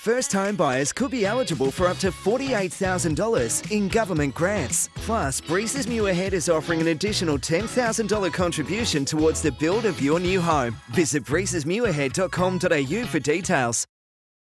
First-time buyers could be eligible for up to $48,000 in government grants. Plus, Breezes Muirhead is offering an additional $10,000 contribution towards the build of your new home. Visit breezesmuirhead.com.au for details.